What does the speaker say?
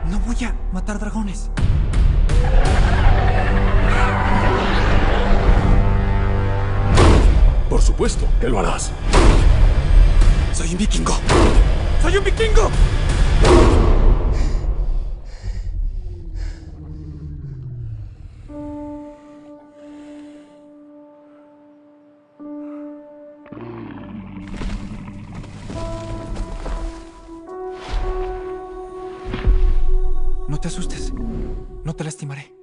No voy a matar dragones. Por supuesto que lo harás. ¡Soy un vikingo! ¡Soy un vikingo! No te asustes. No te lastimaré.